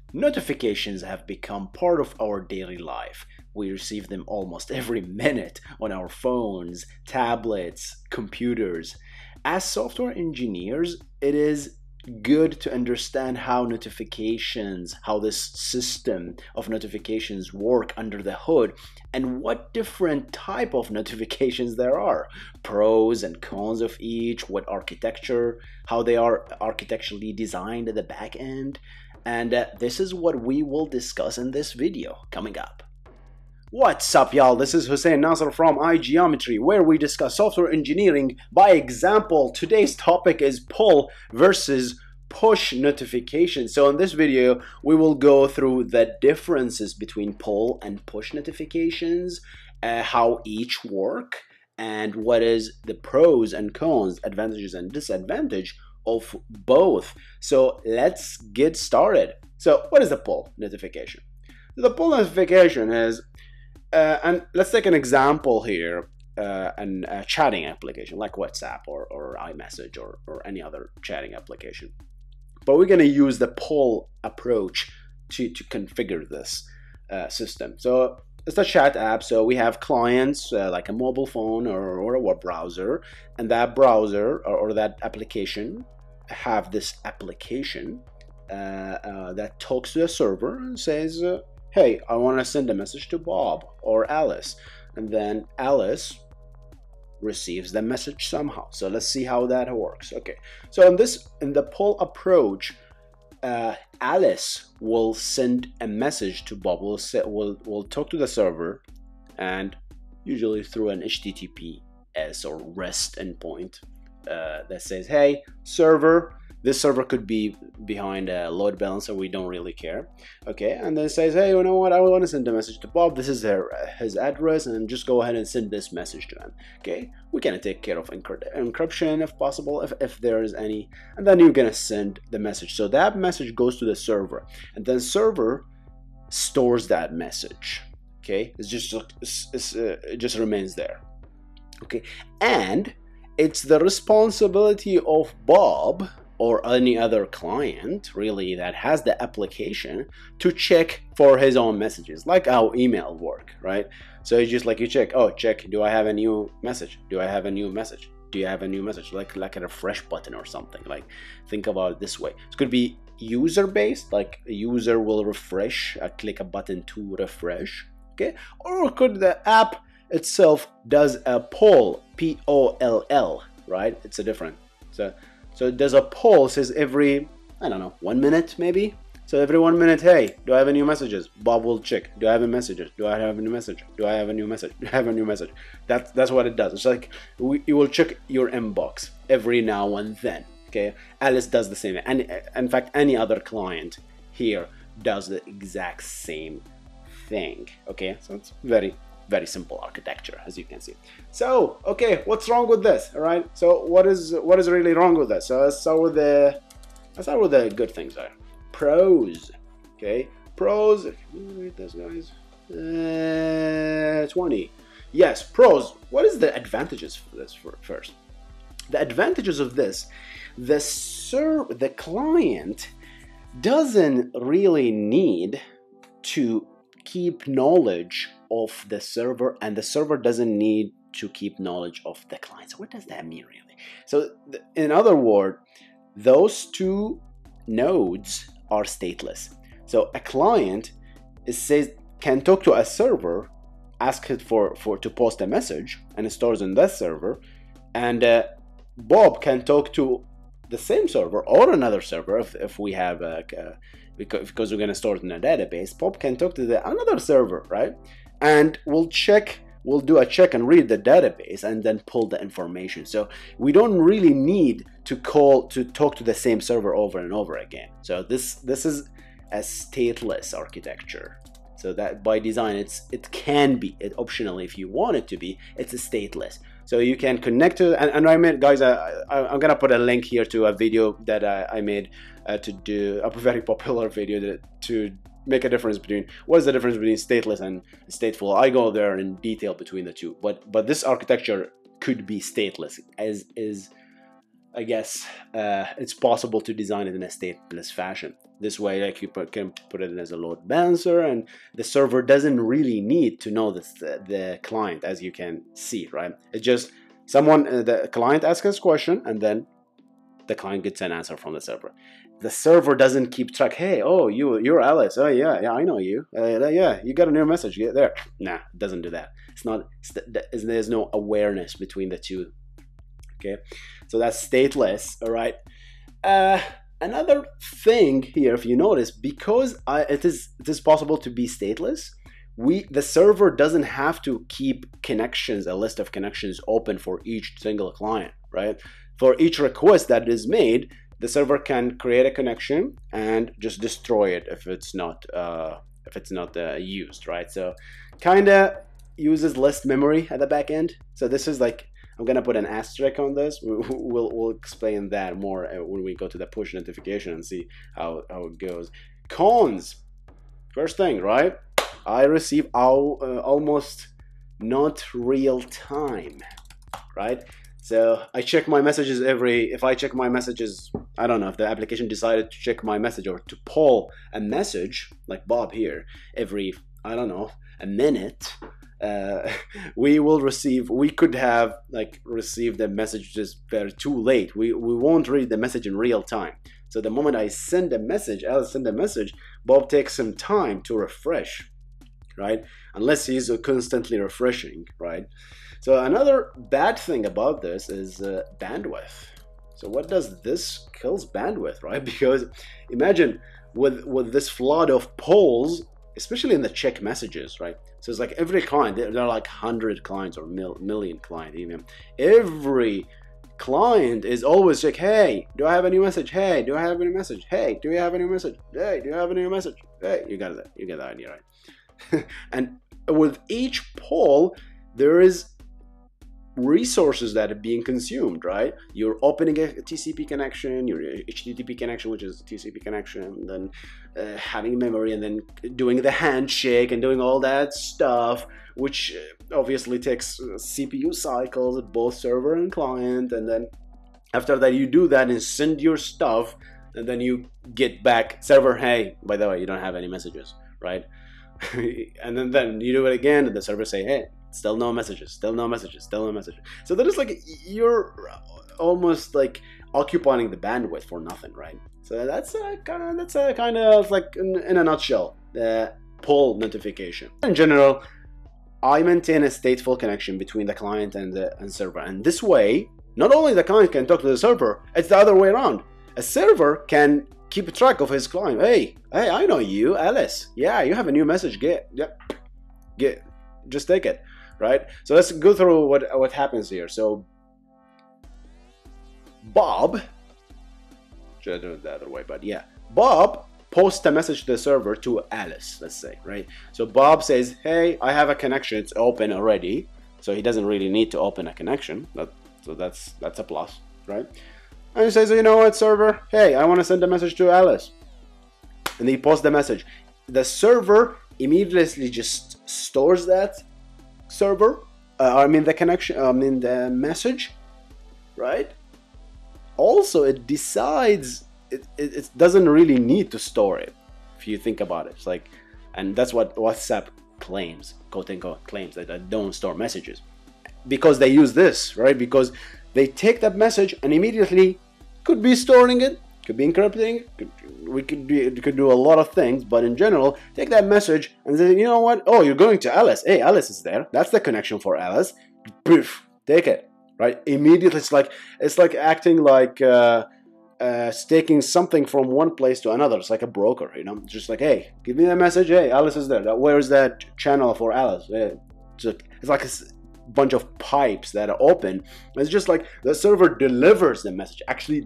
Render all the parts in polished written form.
Notifications have become part of our daily life. We receive them almost every minute on our phones, tablets, computers. As software engineers, it is good to understand how notifications, how this system of notifications work under the hood, and what different type of notifications there are, pros and cons of each, what architecture, how they are architecturally designed at the back end. And this is what we will discuss in this video coming up. What's up, y'all? This is Hussein from IGeometry, where we discuss software engineering by example. Today's topic is pull versus push notifications. So in this video, we will go through the differences between pull and push notifications, how each work, and what is the pros and cons, advantages and disadvantages of both. So let's get started. So what is the pull notification? The pull notification is, and let's take an example here, a chatting application like WhatsApp or iMessage or any other chatting application. But we're going to use the pull approach to configure this system. So it's a chat app, so we have clients like a mobile phone or a web browser, and that browser or that application have this application that talks to the server and says, hey, I want to send a message to Bob or Alice, and then Alice receives the message somehow. So let's see how that works. Okay, so in the pull approach, Alice will send a message to Bob. We'll talk to the server, and usually through an HTTPS or REST endpoint that says, hey, server. This server could be behind a load balancer, we don't really care. Okay, and then it says, hey, you know what, I want to send a message to Bob, this is his address, and just go ahead and send this message to him. Okay, we're gonna take care of encryption if possible, if there is any, and then you're gonna send the message. So that message goes to the server, and then server stores that message. Okay, it just remains there. Okay, and it's the responsibility of Bob or any other client really that has the application to check for his own messages, like how email work, right? So it's just like you check, do I have a new message? Do I have a new message? Do you have a new message? Like a refresh button or something. Like, think about it this way. It could be user based, like a user will refresh, click a button to refresh, okay? Or could the app itself does a poll, P-O-L-L, right? It's a different. So it does a poll, says every, I don't know, 1 minute maybe. So every 1 minute, hey, do I have any messages? Bob will check. Do I have a message? Do I have a new message? Do I have a new message? Do I have a new message? That's what it does. It's like you will check your inbox every now and then. Okay, Alice does the same, and in fact, any other client here does the exact same thing. Okay, so it's very simple architecture, as you can see. So, okay, what's wrong with this? All right. So, what is really wrong with this? So, let's start with the good things there. Pros. Okay, pros. Can you read this, guys? 20. Yes, pros. What is the advantages for this? First, the advantages of this: the client doesn't really need to keep knowledge of the server, and the server doesn't need to keep knowledge of the client. So what does that mean really? So in other words, those two nodes are stateless. So a client can talk to a server, ask it to post a message, and it stores in that server, and Bob can talk to the same server or another server if we have because we're going to store it in a database. Bob can talk to another server, right? And we'll do a check and read the database and then pull the information. So we don't really need to talk to the same server over and over again. So this is a stateless architecture. So that by design, it can be optionally if you want it to be. It's a stateless. So you can connect to, and I made, guys, I'm gonna put a link here to a video that I made to do a very popular video to make a difference between what is the difference between stateless and stateful. I go there in detail between the two, but this architecture could be stateless, as is I guess it's possible to design it in a stateless fashion. This way, like you can put it in as a load balancer, and the server doesn't really need to know the client, as you can see, right? It's just someone, the client asks us a question, and then the client gets an answer from the server. The server doesn't keep track. Hey, oh, you're Alice. Oh yeah, I know you. Yeah, you got a new message. Get there. Nah, it doesn't do that. It's not. There's no awareness between the two. Okay, so that's stateless. All right. Another thing here, if you notice, because it is possible to be stateless, the server doesn't have to keep connections, a list of connections open for each single client, right? For each request that is made, the server can create a connection and just destroy it if it's not used, right? So kind of uses less memory at the back end. So this is like, I'm gonna put an asterisk on this. We'll explain that more when we go to the push notification and see how it goes. Cons. First thing, right? I receive almost not real time, right? So I check my messages if I check my messages, I don't know, if the application decided to check my message or to poll a message, like Bob here, every, I don't know, a minute, we could have like received the messages too late. We won't read the message in real time. So the moment I send a message, Alice send a message, Bob takes some time to refresh, right? Unless he's constantly refreshing, right? So another bad thing about this is bandwidth. So what does this? Kills bandwidth, right? Because imagine with this flood of polls, especially in the check messages, right? So it's like every client, there are like 100 clients or million client even. Every client is always like, hey, do I have a new message? Hey, do I have any message? Hey, do you have a new message? Hey, do you have a new message? Hey, you got that. You get the idea, right? And with each poll, there is resources that are being consumed, right? You're opening a TCP connection, your HTTP connection, which is a TCP connection, then having memory, and then doing the handshake and doing all that stuff, which obviously takes CPU cycles, both server and client. And then after that, you do that and send your stuff, and then you get back server, hey, by the way, you don't have any messages, right? And then you do it again, and the server say, hey, still no messages, still no messages, still no messages. So that is like, you're almost like occupying the bandwidth for nothing, right? So that's kind of like in a nutshell, the pull notification. In general, I maintain a stateful connection between the client and the server, and this way, not only the client can talk to the server, it's the other way around. A server can keep track of his client. Hey, I know you, Alice. Yeah, you have a new message. Get, just take it, right? So let's go through what happens here. So Bob, should I do it the other way? But yeah, Bob posts a message to the server to Alice, let's say, right? So Bob says, hey, I have a connection. It's open already. So he doesn't really need to open a connection. So that's a plus, right? And he says, you know what, server? Hey, I want to send a message to Alice. And he posts the message. The server immediately just stores that the connection, the message, right? Also, it decides, it doesn't really need to store it, if you think about it. It's like, and that's what WhatsApp claims, quote unquote, claims, that I don't store messages. Because they use this, right? Because they take that message and immediately could be storing it, could be encrypting it, could do a lot of things, but in general, take that message and say, you know what? Oh, you're going to Alice. Hey, Alice is there. That's the connection for Alice. Poof, take it, right? Immediately, it's like acting like staking something from one place to another. It's like a broker, you know? Just like, hey, give me the message. Hey, Alice is there. Where's that channel for Alice? It's like a bunch of pipes that are open. It's just like the server delivers the message, actually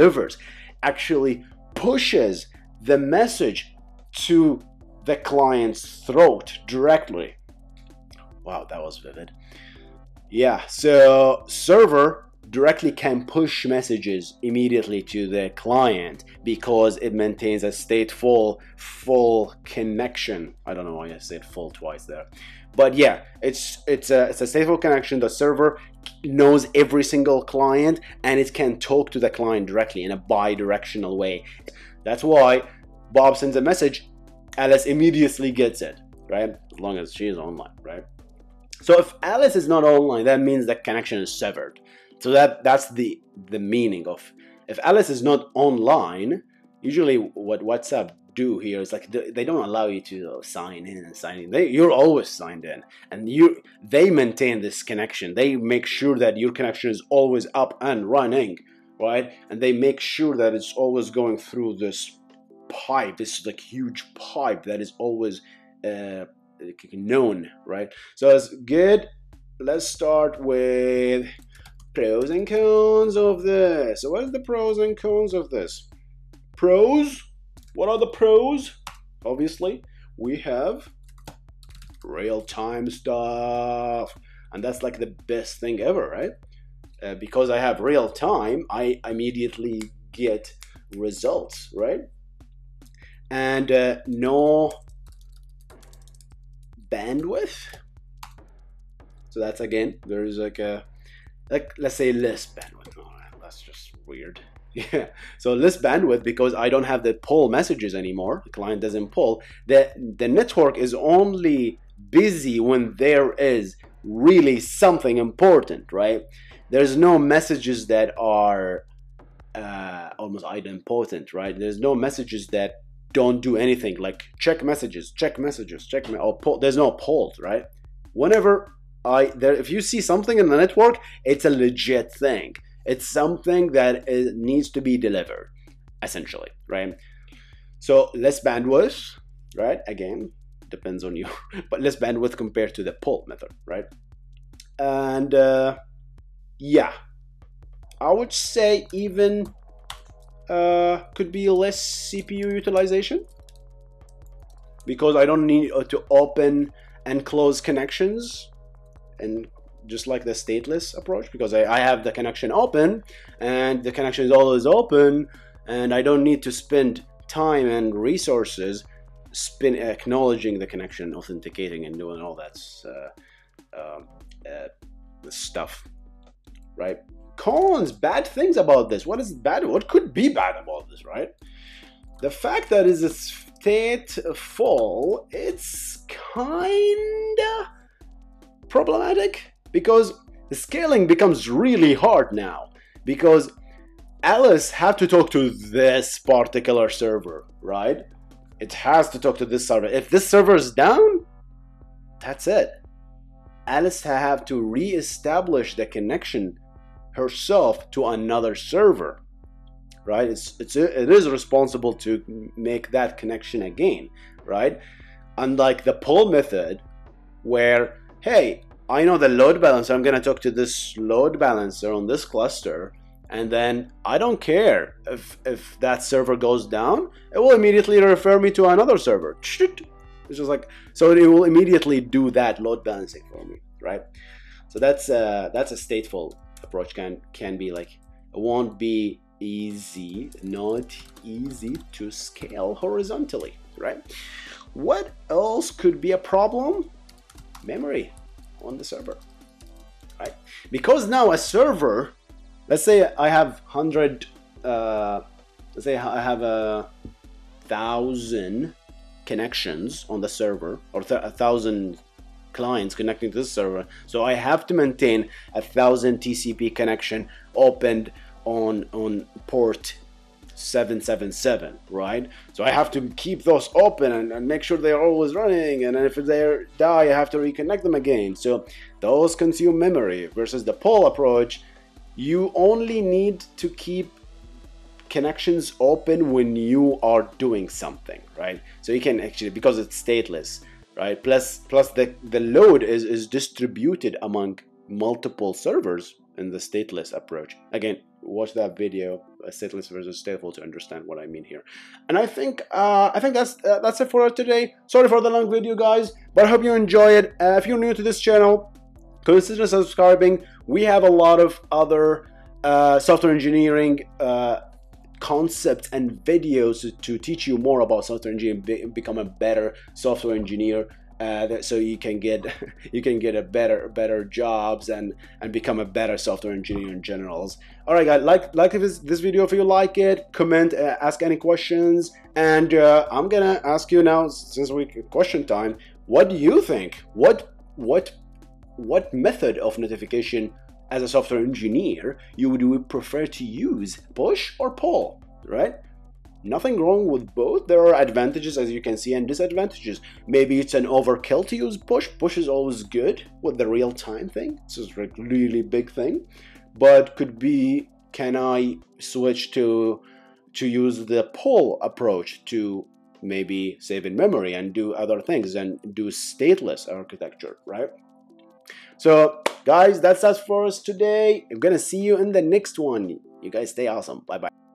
pushes the message to the client's throat directly. Wow, that was vivid. Yeah, so server directly can push messages immediately to the client because it maintains a stateful full connection. I don't know why I said full twice there, But yeah, it's a stateful connection. The server knows every single client, and it can talk to the client directly in a bi-directional way. That's why Bob sends a message, Alice immediately gets it, right? As long as she is online, right? So if Alice is not online, that means the connection is severed. So that's the meaning of, if Alice is not online, usually what WhatsApp do here is like they don't allow you to sign in and sign in. You're always signed in, and they maintain this connection. They make sure that your connection is always up and running, right? And they make sure that it's always going through this pipe, this like huge pipe that is always known, right? So it's good. Let's start with pros and cons of this. So what are the pros and cons of this? Pros, what are the pros? Obviously, we have real-time stuff, and that's like the best thing ever, right? Because I have real time, I immediately get results, right? And no bandwidth. So that's, again, there's like let's say less bandwidth. No, that's just weird. Yeah, so less bandwidth because I don't have the poll messages anymore. The client doesn't poll. The network is only busy when there is really something important, right? There's no messages that are almost idempotent, right? There's no messages that don't do anything, like check messages, or poll. There's no polls, right? Whenever if you see something in the network, it's a legit thing. It's something that needs to be delivered, essentially, right? So less bandwidth, right? Again, depends on you, but less bandwidth compared to the poll method, right? And yeah, I would say even could be less CPU utilization because I don't need to open and close connections, and just like the stateless approach, because I have the connection open and the connection is always open, and I don't need to spend time and resources acknowledging the connection, authenticating, and doing all that stuff, right? Cons, bad things about this. What is bad? What could be bad about this, right? The fact that it's a stateful, it's kinda problematic because the scaling becomes really hard now, because Alice have to talk to this particular server, right? It has to talk to this server. If this server is down, that's it. Alice have to re-establish the connection herself to another server, right? It is responsible to make that connection again, right? Unlike the poll method, where, hey, I know the load balancer, I'm gonna talk to this load balancer on this cluster, and then I don't care if that server goes down, it will immediately refer me to another server. It's just like, so it will immediately do that load balancing for me, right? So that's a stateful approach. Can be like, it won't be easy, not easy to scale horizontally, right? What else could be a problem? Memory on the server, right? Because now a server, let's say I have 100, let's say I have 1,000 connections on the server, or 1,000 clients connecting to this server. So I have to maintain 1,000 TCP connection opened on port 777, right? So I have to keep those open and make sure they're always running, and if they die, I have to reconnect them again. So those consume memory. Versus the poll approach, you only need to keep connections open when you are doing something, right? So you can actually, because it's stateless, right? Plus the load is distributed among multiple servers in the stateless approach. Again, watch that video, stateless versus stateful, to understand what I mean here. And I think that's it for today. Sorry for the long video, guys, but I hope you enjoy it. If you're new to this channel, consider subscribing. We have a lot of other software engineering concepts and videos to teach you more about software engineering, become a better software engineer, so you can get you can get a better jobs and become a better software engineer in generals. All right, guys, like this video if you like it, comment, ask any questions, and I'm gonna ask you now, since we question time, what do you think? What method of notification as a software engineer you would prefer to use, push or pull, right? Nothing wrong with both. There are advantages, as you can see, and disadvantages. Maybe it's an overkill to use push. Push is always good with the real-time thing. This is a really big thing. But could be, can I switch to use the pull approach to maybe save in memory and do other things and do stateless architecture, right? So, guys, that's us for us today. I'm gonna see you in the next one. You guys stay awesome. Bye-bye.